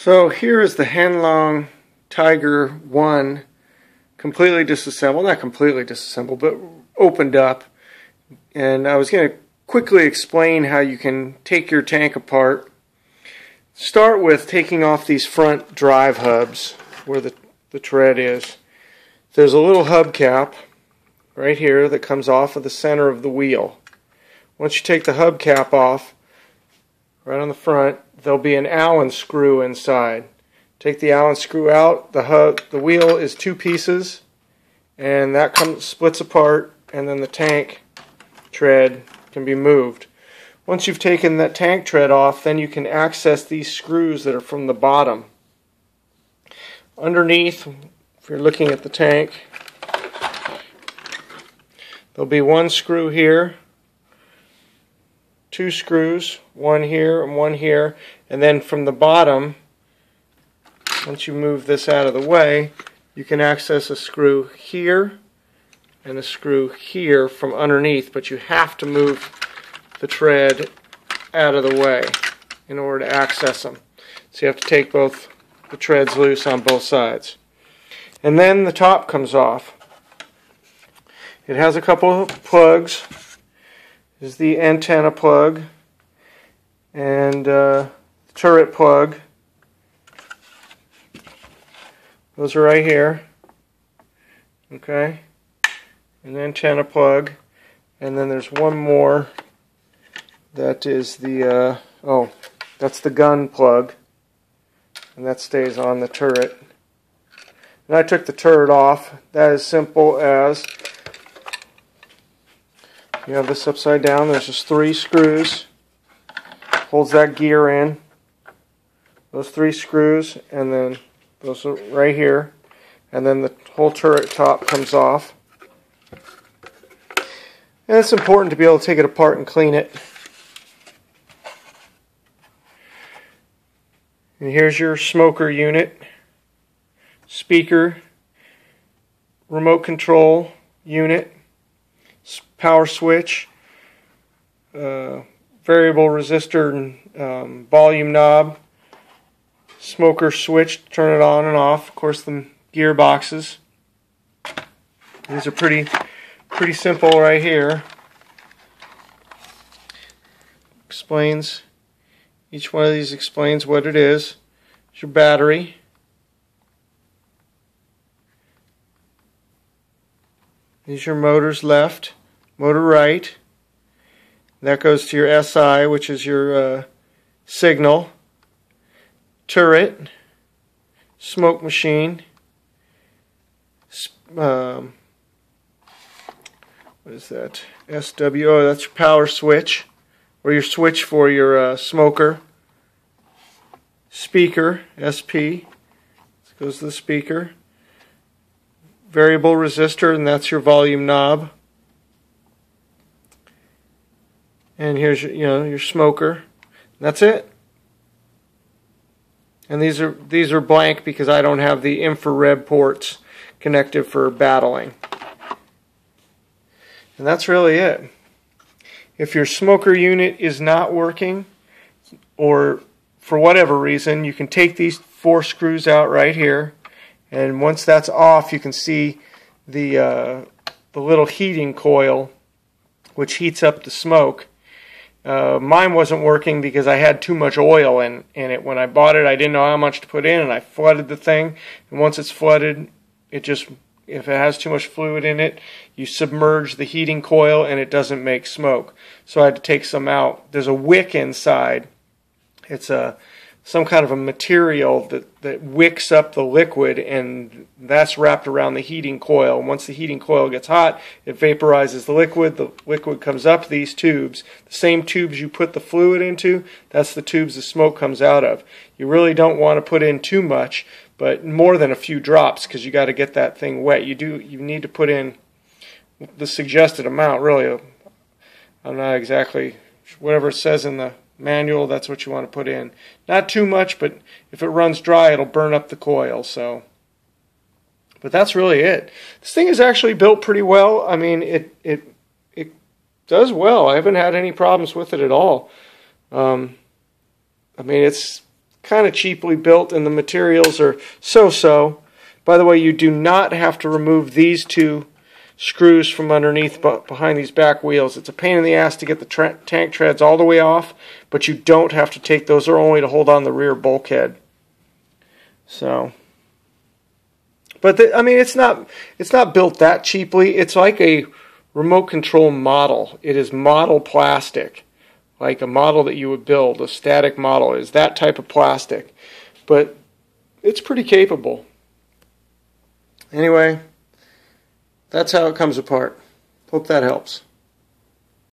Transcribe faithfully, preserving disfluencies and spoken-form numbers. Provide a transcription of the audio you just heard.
So here is the Heng Long Tiger one completely disassembled, not completely disassembled, but opened up. And I was going to quickly explain how you can take your tank apart. Start with taking off these front drive hubs where the, the tread is. There's a little hubcap right here that comes off of the center of the wheel. Once you take the hubcap off, right on the front, there'll be an Allen screw inside. Take the Allen screw out. The hub, the wheel is two pieces, and that comes splits apart, and then the tank tread can be moved. Once you've taken that tank tread off, then you can access these screws that are from the bottom. Underneath, if you're looking at the tank, there'll be one screw here, two screws, one here and one here, and then from the bottom, once you move this out of the way, you can access a screw here and a screw here from underneath, but you have to move the tread out of the way in order to access them. So you have to take both the treads loose on both sides. And then the top comes off. It has a couple of plugs. This is the antenna plug and uh, turret plug. Those are right here. Okay. An antenna plug. And then there's one more. That is the, uh, oh, that's the gun plug. And that stays on the turret. And I took the turret off. That is simple as you have this upside down. There's just three screws. Holds that gear in. Those three screws, and then those are right here. And then the whole turret top comes off. And it's important to be able to take it apart and clean it. And here's your smoker unit, speaker, remote control unit, power switch, uh, variable resistor and um, volume knob, smoker switch to turn it on and off, of course the gearboxes. These are pretty pretty simple right here. Explains, each one of these explains what it is. It's your battery. These are your motors left. Motor right. That goes to your S I, which is your uh, signal. Turret. Smoke machine. Um, what is that? S W. Oh, that's your power switch, or your switch for your uh, smoker. Speaker. S P. This goes to the speaker. Variable resistor, and that's your volume knob. And here's your, you know, your smoker. That's it. And these are these are blank because I don't have the infrared ports connected for battling. And that's really it. If your smoker unit is not working, or for whatever reason, you can take these four screws out right here, and once that's off, you can see the uh, the little heating coil, which heats up the smoke. Uh, mine wasn't working because I had too much oil in, in it. When I bought it, I didn't know how much to put in, and I flooded the thing. And once it's flooded, it just, if it has too much fluid in it, you submerge the heating coil and it doesn't make smoke. So I had to take some out. There's a wick inside. It's a some kind of a material that, that wicks up the liquid, and that's wrapped around the heating coil. And once the heating coil gets hot, it vaporizes the liquid. The liquid comes up these tubes. The same tubes you put the fluid into, that's the tubes the smoke comes out of. You really don't want to put in too much, but more than a few drops, because you got to get that thing wet. You do. You need to put in the suggested amount, really. I'm not exactly, whatever it says in the manual, that's what you want to put in. Not too much, but if it runs dry, it'll burn up the coil. So, but that's really it. This thing is actually built pretty well. I mean, it it it does well. I haven't had any problems with it at all. Um, I mean, it's kind of cheaply built, and the materials are so-so. By the way, you do not have to remove these two screws from underneath behind these back wheels. It's a pain in the ass to get the tra tank treads all the way off, but you don't have to take those. They're only to hold on the rear bulkhead. So, but the, I mean, it's not it's not built that cheaply. It's like a remote control model. It is model plastic, like a model that you would build. A static model is that type of plastic, but it's pretty capable. Anyway, that's how it comes apart. Hope that helps.